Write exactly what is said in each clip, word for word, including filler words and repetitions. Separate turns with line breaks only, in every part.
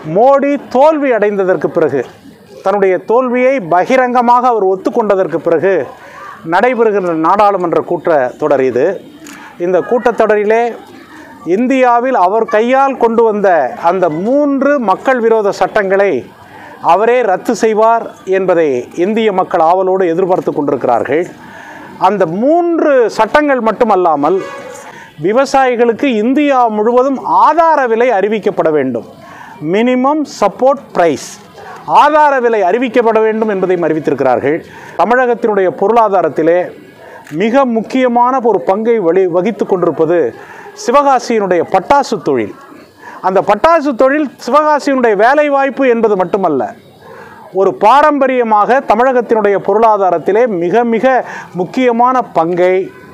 மோடி தோல்வி அடைந்ததற்கு பிறகு, தன்னுடைய தோல்வியை பகிரங்கமாக அவர் ஒத்துக்கொண்டதற்கு பிறகு நடைபெறுகின்ற நாடாளுமன்ற கூட்டத்தொடர் இது. இந்த கூட்டத்தொடரிலே இந்தியாவில் அவர் கையால் கொண்டு வந்த அந்த மூன்று மக்கள் விரோத சட்டங்களை அவரே ரத்து செய்வார் என்பதை இந்திய மக்கள் ஆவலோடு எதிர்பார்த்து கொண்டிருக்கிறார்கள். அந்த மூன்று சட்டங்கள் மட்டுமல்லாமல் விவசாயிகளுக்கு இந்தியா முழுவதும் ஆதார விலை அறிவிக்கப்பட வேண்டும். மினிமம் சப்போர்ட் பிரைஸ், ஆதார விலை அறிவிக்கப்பட வேண்டும் என்பதையும் அறிவித்திருக்கிறார்கள். தமிழகத்தினுடைய பொருளாதாரத்திலே மிக முக்கியமான ஒரு பங்கை வழி வகித்து கொண்டிருப்பது சிவகாசியினுடைய பட்டாசு தொழில். அந்த பட்டாசு தொழில் சிவகாசியினுடைய வேலைவாய்ப்பு என்பது மட்டுமல்ல, ஒரு பாரம்பரியமாக தமிழகத்தினுடைய பொருளாதாரத்திலே மிக மிக முக்கியமான பங்கை,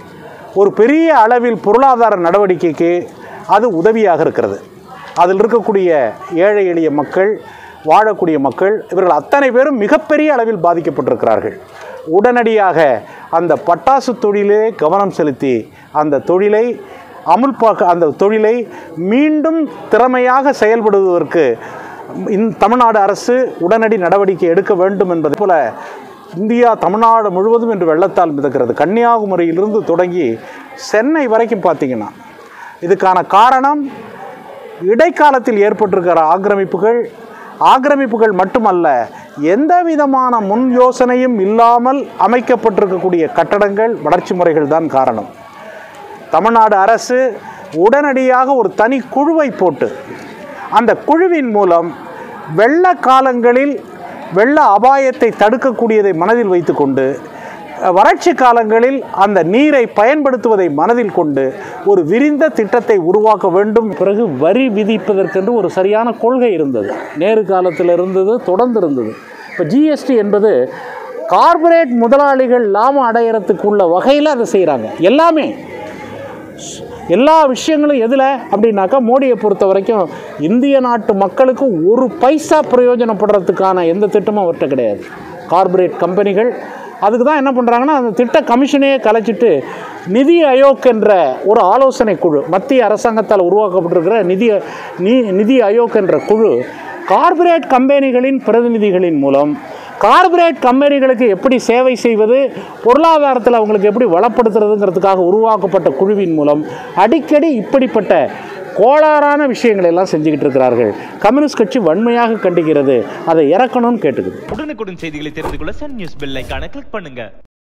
ஒரு பெரிய அளவில் பொருளாதார நடவடிக்கைக்கு அது உதவியாக இருக்கிறது. அதில் இருக்கக்கூடிய ஏழை எளிய மக்கள், வாழக்கூடிய மக்கள், இவர்கள் அத்தனை பேரும் மிகப்பெரிய அளவில் பாதிக்கப்பட்டிருக்கிறார்கள். உடனடியாக அந்த பட்டாசு தொழிலே கவனம் செலுத்தி அந்த தொழிலை அமுல்பாக்க அந்த தொழிலை மீண்டும் திறமையாக செயல்படுவதற்கு இந் தமிழ்நாடு அரசு உடனடி நடவடிக்கை எடுக்க வேண்டும் என்பது போல இந்தியா தமிழ்நாடு முழுவதும் இன்று வெள்ளத்தால் மிதக்கிறது. கன்னியாகுமரியிலிருந்து தொடங்கி சென்னை வரைக்கும் பார்த்திங்கன்னா இதுக்கான காரணம் இடைக்காலத்தில் ஏற்பட்டிருக்கிற ஆக்கிரமிப்புகள் ஆக்கிரமிப்புகள் மட்டுமல்ல, எந்த விதமான முன் யோசனையும் இல்லாமல் அமைக்கப்பட்டிருக்கக்கூடிய கட்டடங்கள், வளர்ச்சி முறைகள் தான் காரணம். தமிழ்நாடு அரசு உடனடியாக ஒரு தனி குழுவை போட்டு அந்த குழுவின் மூலம் வெள்ள காலங்களில் வெள்ள அபாயத்தை தடுக்கக்கூடியதை மனதில் வைத்துக்கொண்டு, வறட்சி காலங்களில் அந்த நீரை பயன்படுத்துவதை மனதில் கொண்டு ஒரு விரிந்த திட்டத்தை உருவாக்க வேண்டும். பிறகு வரி விதிப்பதற்கென்று ஒரு சரியான கொள்கை இருந்தது, நேரு காலத்தில் இருந்தது, தொடர்ந்து இருந்தது. இப்போ ஜிஎஸ்டி என்பது கார்ப்பரேட் முதலாளிகள் லாபம் அடையிறதுக்குள்ள வகையில் அதை செய்கிறாங்க. எல்லாமே எல்லா விஷயங்களும் எதில் அப்படின்னாக்கா, மோடியை பொறுத்த வரைக்கும் இந்திய நாட்டு மக்களுக்கு ஒரு பைசா பிரயோஜனப்படுறதுக்கான எந்த திட்டமும் அவர்கிட்ட கிடையாது. கார்ப்பரேட் கம்பெனிகள் அதுக்கு தான் என்ன பண்ணுறாங்கன்னா, அந்த திட்ட கமிஷனையே கலைச்சிட்டு நிதி ஆயோக் என்ற ஒரு ஆலோசனை குழு, மத்திய அரசாங்கத்தால் உருவாக்கப்பட்டிருக்கிற நிதி நீ நிதி ஆயோக் என்ற குழு கார்ப்பரேட் கம்பெனிகளின் பிரதிநிதிகளின் மூலம் கார்ப்பரேட் கம்பெனிகளுக்கு எப்படி சேவை செய்வது, பொருளாதாரத்தில் அவங்களுக்கு எப்படி வளப்படுத்துறதுங்கிறதுக்காக உருவாக்கப்பட்ட குழுவின் மூலம் அடிக்கடி இப்படிப்பட்ட கோளாறான விஷயங்களை எல்லாம் செஞ்சுக்கிட்டு இருக்கிறார்கள். கம்யூனிஸ்ட் கட்சி வன்மையாக கண்டிக்கிறது. அதை இறக்கணும்னு கேட்டுக்குது.
உடனுக்குடன் செய்திகளை தெரிந்து கொள்ள சன் நியூஸ் பெல் ஐகானை கிளிக் பண்ணுங்க.